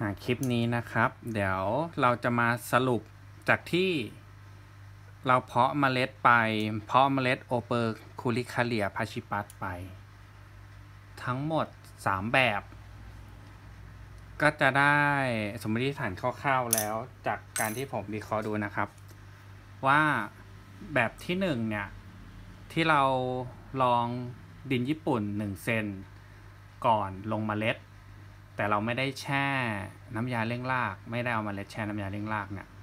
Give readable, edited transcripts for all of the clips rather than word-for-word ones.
คลิปนี้นะครับเดี๋ยวเราจะมาสรุปจากที่เราเพาะเมล็ดโอเปอร์คูลิคาเลียพาชิปัสไปทั้งหมด3แบบก็จะได้สมมติฐานคร่าวๆแล้วจากการที่ผมวิเคราะห์ดูนะครับว่าแบบที่1เนี่ยที่เราลองดินญี่ปุ่น1 เซนก่อนลงเมล็ดแต่เราไม่ได้แช่น้ำยาเร่งรากไม่ได้เอาเมล็ดแช่น้ำยาเร่งรากเนี่ย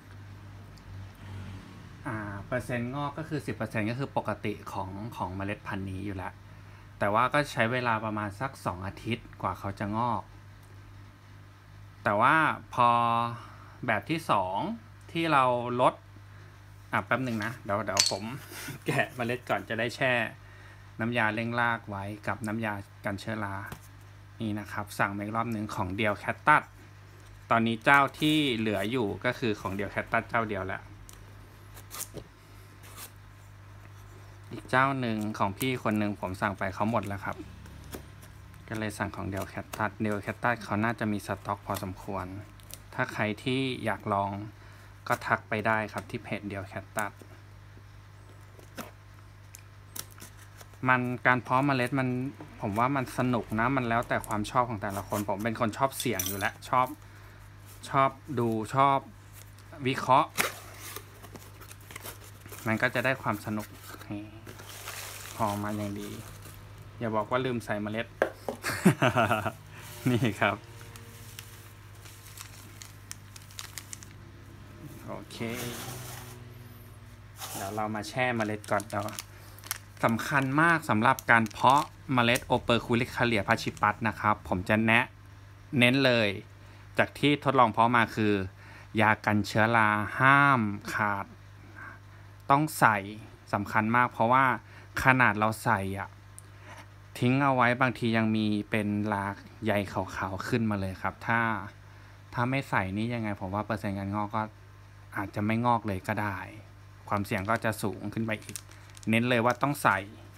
เปอร์เซ็นต์งอกก็คือ 10% ก็คือปกติของเมล็ดพันธุ์นี้อยู่แล้วแต่ว่าก็ใช้เวลาประมาณสัก2 อาทิตย์กว่าเขาจะงอกแต่ว่าพอแบบที่2ที่เราลดแป๊บหนึ่งนะเดี๋ยวผมแกะเมล็ดก่อนจะได้แช่น้ำยาเร่งรากไว้กับน้ำยากันเชื้อรานี่นะครับสั่งมาอีกรอบหนึ่งของเดียวแคตตัสตอนนี้เจ้าที่เหลืออยู่ก็คือของเดียวแคตตัสเจ้าเดียวแหละอีกเจ้าหนึ่งของพี่คนหนึ่งผมสั่งไปเขาหมดแล้วครับก็เลยสั่งของเดียวแคตตัสเขาน่าจะมีสต็อกพอสมควรถ้าใครที่อยากลองก็ทักไปได้ครับที่เพจเดียวแคตตัสมันการเพาะเมล็ดผมว่ามันสนุกนะมันแล้วแต่ความชอบของแต่ละคนผมเป็นคนชอบเสี่ยงอยู่แล้วชอบดูชอบวิเคราะห์มันก็จะได้ความสนุกพอมาอย่างดีอย่าบอกว่าลืมใส่เมล็ด นี่ครับโอเคเดี๋ยวเรามาแช่เมล็ดก่อนสำคัญมากสำหรับการเพาะเมล็ดโอเปอร์คูลิคาเลียพาชิปัสนะครับผมจะเน้นเลยจากที่ทดลองเพาะมาคือยากันเชื้อราห้ามขาดต้องใส่สำคัญมากเพราะว่าขนาดเราใส่ทิ้งเอาไว้บางทียังมีเป็นรากใยขาวๆขึ้นมาเลยครับถ้าไม่ใส่นี่ยังไงผมว่าเปอร์เซ็นต์การงอกก็อาจจะไม่งอกเลยก็ได้ความเสี่ยงก็จะสูงขึ้นไปอีกเน้นเลยว่าต้องใส่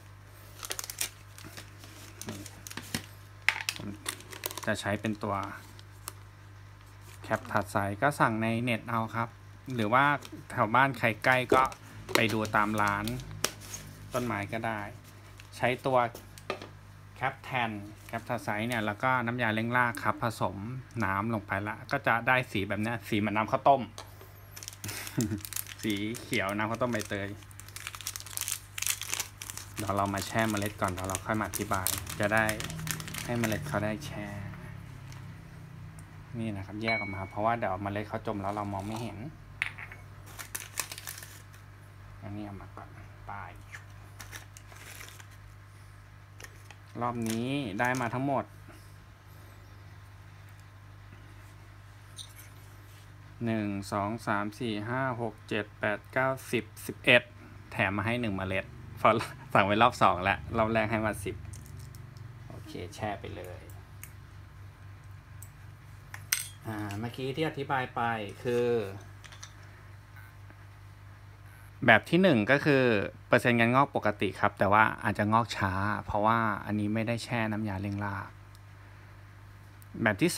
จะใช้เป็นตัวแคปทัดไซก็สั่งในเน็ตเอาครับหรือว่าแถวบ้านใครใกล้ก็ไปดูตามร้านต้นไม้ก็ได้ใช้ตัวแคปทัดไซเนี่ยแล้วก็น้ำยาเร่งรากครับผสมน้ำลงไปละก็จะได้สีแบบนี้สีเหมือนน้ำข้าวต้ม สีเขียวน้ำข้าวต้มใบเตยเดี๋ยวเรามาแช่เมล็ดก่อนเดี๋ยวเราค่อยมาอธิบายจะได้ให้เมล็ดเขาได้แช่นี่นะครับแยกออกมาเพราะว่าเดี๋ยวเมล็ดเขาจมแล้วเรามองไม่เห็นอันนี้เอามาก่อนป้ายรอบนี้ได้มาทั้งหมด1 2 3 4 5 6 7 8 9 10 11แถมมาให้1 เมล็ดพอสั่งไว้รอบ2แล้วรอบแรกให้มา10โอเคแช่ไปเลยเมื่อกี้ที่อธิบายไปคือแบบที่1ก็คือเปอร์เซ็นต์การงอกปกติครับแต่ว่าอาจจะงอกช้าเพราะว่าอันนี้ไม่ได้แช่น้ำยาเร่งรากแบบที่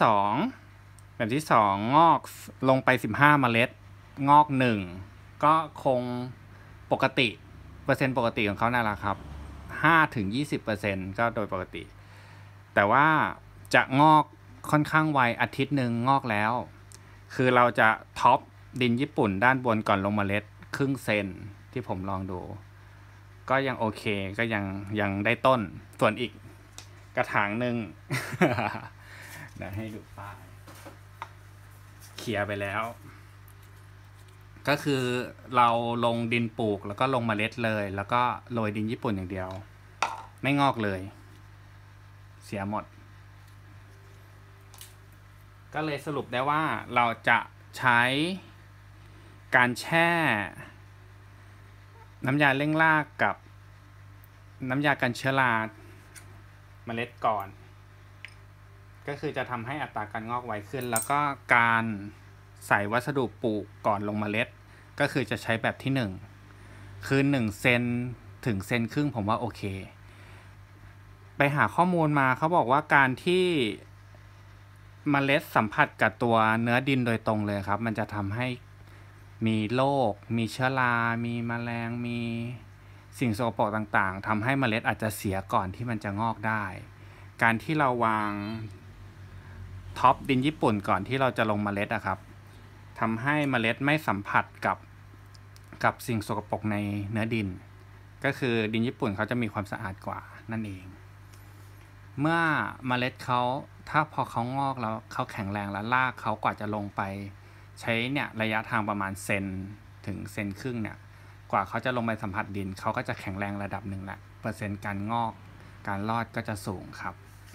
2งอกลงไป15 เมล็ดงอก1ก็คงปกติเปอร์เซ็นต์ปกติของเขานั่นแหละครับ5-20% ก็โดยปกติแต่ว่าจะงอกค่อนข้างไวอาทิตย์หนึ่งงอกแล้วคือเราจะท็อปดินญี่ปุ่นด้านบนก่อนลงเมล็ดครึ่งเซนที่ผมลองดูก็ยังโอเคก็ยังได้ต้นส่วนอีกกระถางหนึ่ง เดี๋ยวให้ดูป้ายเคลียร์ไปแล้วก็คือเราลงดินปลูกแล้วก็ลงเมล็ดเลยแล้วก็โรยดินญี่ปุ่นอย่างเดียวไม่งอกเลยเสียหมดก็เลยสรุปได้ว่าเราจะใช้การแช่น้ำยาเร่งรากกับน้ำยากันเชื้อราเมล็ดก่อนก็คือจะทำให้อัตราการงอกไวขึ้นแล้วก็การใส่วัสดุปลูกก่อนลงเมล็ดก็คือจะใช้แบบที่1คือ1 เซนถึง1.5 เซนผมว่าโอเคไปหาข้อมูลมาเขาบอกว่าการที่เมล็ดสัมผัสกับตัวเนื้อดินโดยตรงเลยครับมันจะทำให้มีโรคมีเชื้อรามีแมลงมีสิ่งสกปรกต่างๆทำให้เมล็ดอาจจะเสียก่อนที่มันจะงอกได้การที่เราวางท็อปดินญี่ปุ่นก่อนที่เราจะลงเมล็ดอะครับทำให้เมล็ดไม่สัมผัสกับสิ่งสกปรกในเนื้อดินก็คือดินญี่ปุ่นเขาจะมีความสะอาดกว่านั่นเองเมื่อเมล็ดเขาถ้าพอเขางอกแล้วเขาแข็งแรงแล้วรากเขากว่าจะลงไปใช้เนี่ยระยะทางประมาณเซนถึงเซนครึ่งเนี่ยกว่าเขาจะลงไปสัมผัสดินเขาก็จะแข็งแรงระดับหนึ่งแหละเปอร์เซ็นต์การงอกการรอดก็จะสูงครับ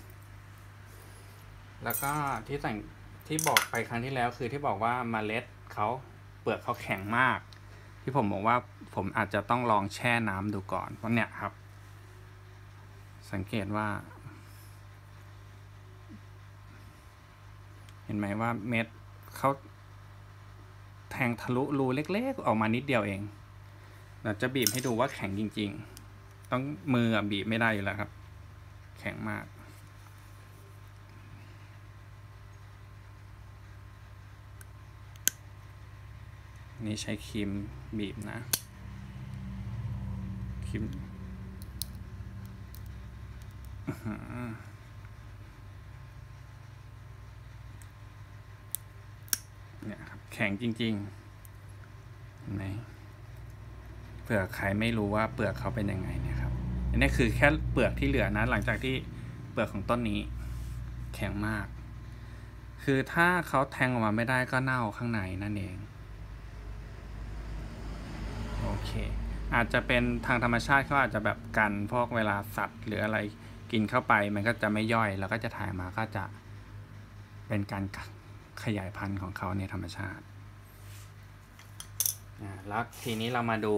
แล้วก็ที่บอกไปครั้งที่แล้วคือที่บอกว่าเมล็ดเขาเปลือกเขาแข็งมากที่ผมบอกว่าผมอาจจะต้องลองแช่น้ำดูก่อนเพราะเนี่ยครับสังเกตว่าเห็นไหมว่าเม็ดเขาแทงทะลุรูเล็กๆออกมานิดเดียวเองเราจะบีบให้ดูว่าแข็งจริงๆต้องมือบีบไม่ได้อยู่แล้วครับแข็งมากนี่ใช้ครีมบีบนะครีมเนี่ยครับแข็งจริงๆเห็นไหมเผื่อใครไม่รู้ว่าเปลือกเขาเป็นยังไงเนี่ยครับอันนี้คือแค่เปลือกที่เหลือนะหลังจากที่เปลือกของต้นนี้แข็งมากคือถ้าเขาแทงออกมาไม่ได้ก็เน่าข้างในนั่นเองโอเคอาจจะเป็นทางธรรมชาติเขาอาจจะแบบกันพวกเวลาสัตว์หรืออะไรกินเข้าไปมันก็จะไม่ย่อยแล้วก็จะถ่ายมาก็จะเป็นการขยายพันธุ์ของเขาในธรรมชาติแล้วทีนี้เรามาดู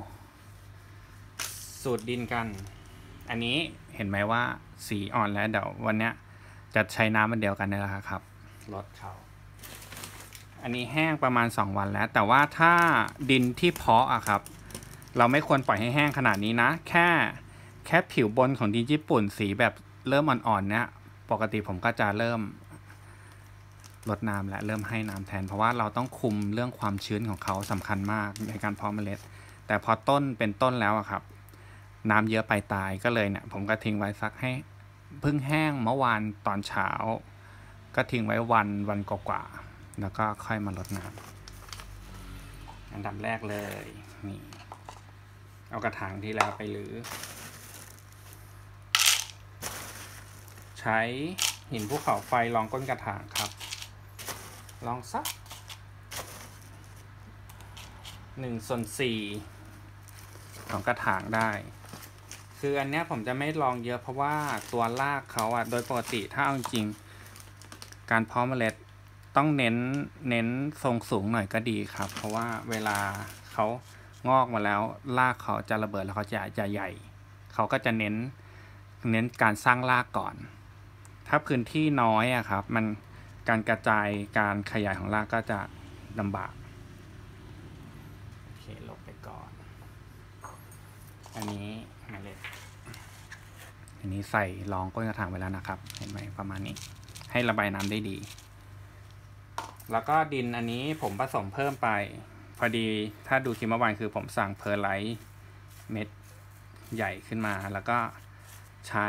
สูตรดินกันอันนี้เห็นไหมว่าสีอ่อนแล้วเดี๋ยววันนี้จะใช้น้ำมันเดียวกันนี่แหละครับลดเขาอันนี้แห้งประมาณ2วันแล้วแต่ว่าถ้าดินที่เพาะอะครับเราไม่ควรปล่อยให้แห้งขนาดนี้นะแค่ผิวบนของดินญี่ปุ่นสีแบบเริ่มอ่อนๆเนี่ยปกติผมก็จะเริ่มลดน้ำและเริ่มให้น้ำแทนเพราะว่าเราต้องคุมเรื่องความชื้นของเขาสำคัญมากในการเพาะเมล็ดแต่พอต้นเป็นต้นแล้วอะครับน้ำเยอะไปตายก็เลยเนี่ยผมก็ทิ้งไว้สักให้เพิ่งแห้งเมื่อวานตอนเช้าก็ทิ้งไว้วันกว่าๆแล้วก็ค่อยมาลดน้ำอันดับแรกเลยนี่เอากระถางที่แล้วไปหรือใช้หินภูเขาไฟรองก้นกระถางครับลองสัก1/4ของกระถางได้คืออันเนี้ยผมจะไม่ลองเยอะเพราะว่าตัวรากเขาอะโดยปกติถ้าเอาจริงการเพาะเมล็ดต้องเน้นทรงสูงหน่อยก็ดีครับเพราะว่าเวลาเขางอกมาแล้วรากเขาจะระเบิดแล้วเขาจะใหญ่เขาก็จะเน้นการสร้างรากก่อนถ้าพื้นที่น้อยอะครับมันการกระจายการขยายของรากก็จะลำบากโอเคลบไปก่อนอันนี้เมล็ดอันนี้ใส่รองก้นกระถางไปแล้วนะครับเห็นไหมประมาณนี้ให้ระบายน้ำได้ดีแล้วก็ดินอันนี้ผมผสมเพิ่มไปพอดีถ้าดูคลิปเมื่อวานคือผมสั่งเพอร์ไลท์เม็ดใหญ่ขึ้นมาแล้วก็ใช้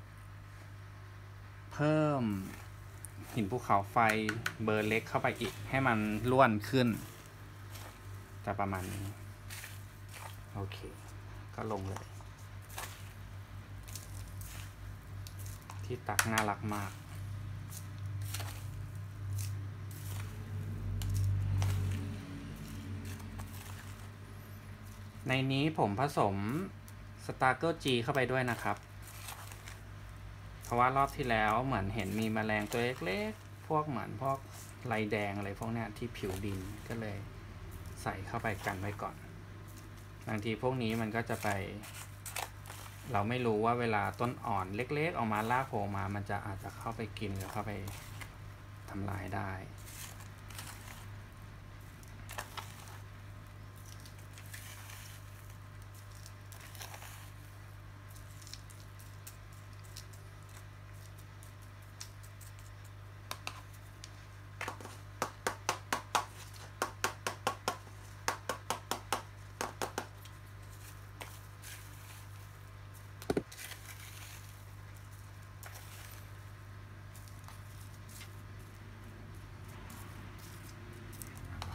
เพิ่มหินภูเขาไฟเบอร์เล็กเข้าไปอีกให้มันล้วนขึ้นจะประมาณนี้โอเคก็ลงเลยที่ตักน่ารักมากในนี้ผมผสมสตาร์เกิลจีเข้าไปด้วยนะครับเพราะว่ารอบที่แล้วเหมือนเห็นมีแมลงตัวเล็กๆพวกเหมือนพวกลายแดงอะไรพวกนี้ที่ผิวดินก็เลยใส่เข้าไปกันไว้ก่อนบางทีพวกนี้มันก็จะไปเราไม่รู้ว่าเวลาต้นอ่อนเล็กๆออกมาลากโผล่มามันจะอาจจะเข้าไปกินหรือเข้าไปทำลายได้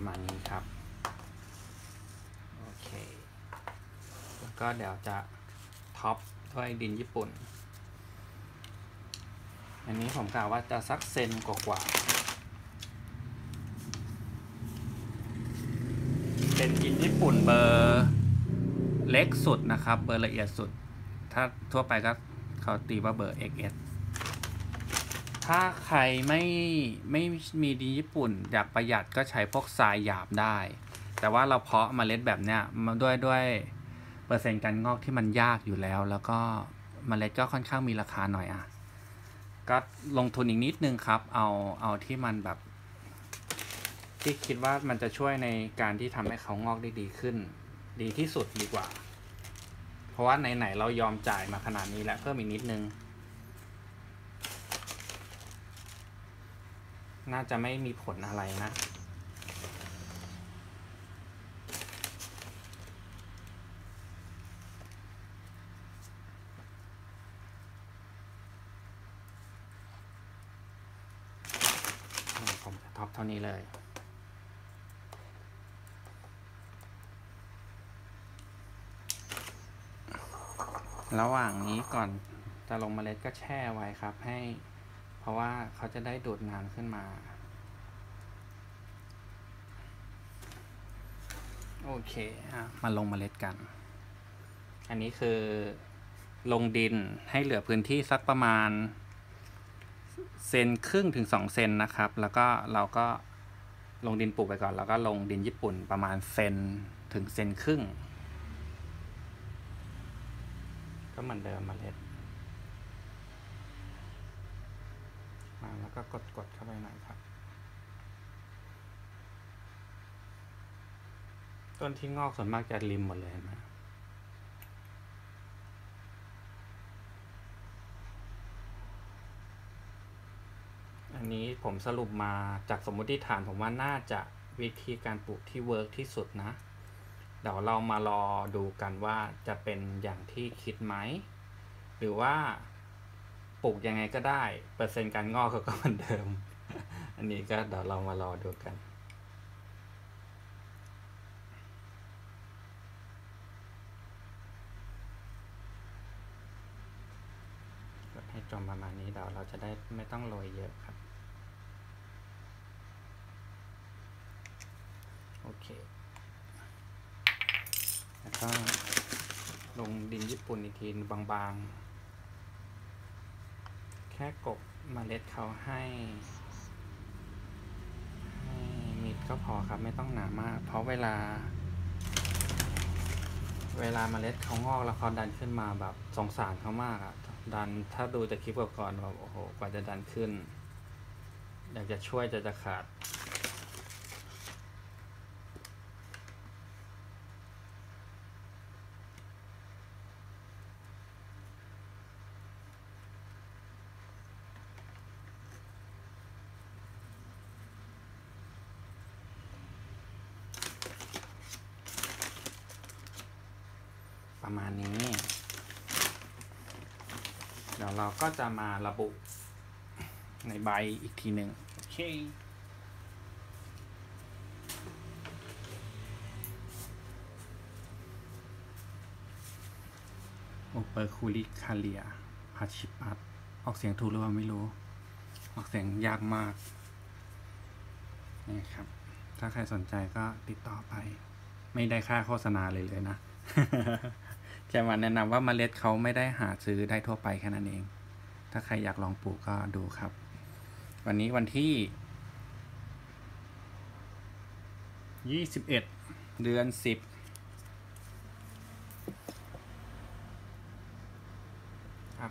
ประมาณนี้ครับโอเคแล้วก็เดี๋ยวจะท็อปด้วยดินญี่ปุ่นอันนี้ผมกล่าวว่าจะสักเซนกว่าเป็นดินญี่ปุ่นเบอร์เล็กสุดนะครับเบอร์ละเอียดสุดถ้าทั่วไปก็เขาตีว่าเบอร์ XS ถ้าใครไม่มีดินญี่ปุ่นอยากประหยัดก็ใช้พวกทรายหยาบได้แต่ว่าเราเพาะเมล็ดแบบเนี้ยมาด้วยเปอร์เซ็นต์การงอกที่มันยากอยู่แล้วแล้วก็เมล็ดก็ค่อนข้างมีราคาหน่อยก็ลงทุนอีกนิดนึงครับเอาที่มันแบบที่คิดว่ามันจะช่วยในการที่ทำให้เขางอกได้ดีขึ้นดีที่สุดดีกว่าเพราะว่าไหนๆเรายอมจ่ายมาขนาดนี้แล้วเพิ่มอีกนิดนึงน่าจะไม่มีผลอะไรนะผมจะท็อปเท่านี้เลยระหว่างนี้ก่อนจะลงเมล็ดก็แช่ไว้ครับเพราะว่าเขาจะได้ดูดน้ำขึ้นมาโอเคมาลงเมล็ดกันอันนี้คือลงดินให้เหลือพื้นที่สักประมาณ1.5 เซนถึง2 เซนนะครับแล้วก็เราก็ลงดินปลูกไปก่อนแล้วก็ลงดินญี่ปุ่นประมาณ1 เซนถึง1.5 เซนก็เหมือนเดิมเมล็ดมาแล้วก็กดเข้าไปหน่อยครับต้นที่งอกส่วนมากจะริมหมดเลยนะอันนี้ผมสรุปมาจากสมมติฐานผมว่าน่าจะวิธีการปลูกที่เวิร์กที่สุดนะเดี๋ยวเรามารอดูกันว่าจะเป็นอย่างที่คิดไหมหรือว่าปลูกยังไงก็ได้เปอร์เซ็นต์การงอกก็เหมือนเดิม อันนี้ก็เดี๋ยวเรามารอดูกันกดให้จมประมาณนี้เดี๋ยวเราจะได้ไม่ต้องโรยเยอะครับโอเคแล้วก็ลงดินญี่ปุ่นอีกทีบางๆแค่กบเมล็ดเขาให้มิดก็พอครับไม่ต้องหนามากเพราะเวลาเมล็ดเขางอกแล้วเขาดันขึ้นมาแบบสงสารเขามากดันถ้าดูจากคลิปก่อนแบบโอ้โหกว่าจะดันขึ้นอยากจะช่วยจะขาดประมาณนี้เดี๋ยวเราก็จะมาระบุในใบอีกทีหนึ่งโอเคโอเปอร์คูลิคาเลียพาชิปัสออกเสียงถูกหรือเปล่าไม่รู้ออกเสียงยากมากนี่ครับถ้าใครสนใจก็ติดต่อไปไม่ได้ค่าโฆษณาเลยนะ แค่มาแนะนำว่าเมล็ดเขาไม่ได้หาซื้อได้ทั่วไปแค่นั้นเองถ้าใครอยากลองปลูกก็ดูครับวันนี้วันที่21 เดือน 10ครับ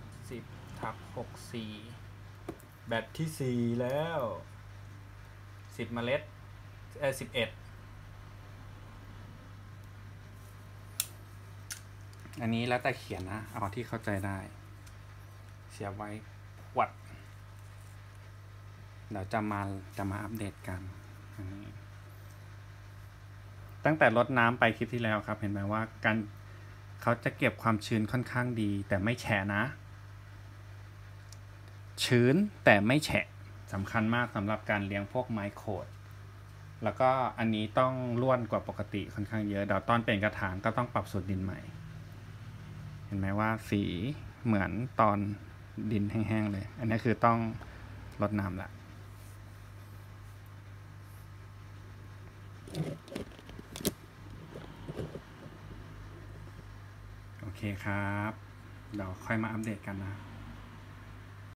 10/64แบบที่4แล้ว10 เมล็ด11อันนี้แล้วแต่เขียนนะเอาที่เข้าใจได้เสียบไว้วัดเดี๋ยวจะมาอัปเดตกันอันนี้ตั้งแต่รดน้ำไปคลิปที่แล้วครับเห็นไหมว่าเขาจะเก็บความชื้นค่อนข้างดีแต่ไม่แฉะนะชื้นแต่ไม่แฉะสำคัญมากสำหรับการเลี้ยงพวกไมโครดแล้วก็อันนี้ต้องร่วนกว่าปกติค่อนข้างเยอะเดี๋ยวตอนเปลี่ยนกระถางก็ต้องปรับสูตรดินใหม่ เห็นไหมว่าสีเหมือนตอนดินแห้งๆเลย อันนี้คือต้องรดน้ำละโอเคครับเดี๋ยวค่อยมาอัปเดตกันนะ